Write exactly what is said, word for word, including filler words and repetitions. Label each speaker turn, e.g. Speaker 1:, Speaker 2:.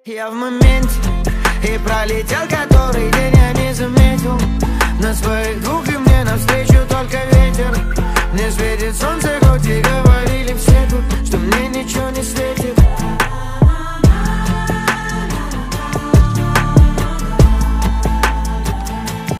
Speaker 1: Я в моменте, и пролетел который день, я не заметил. На своих двух и мне навстречу только ветер. Мне светит солнце.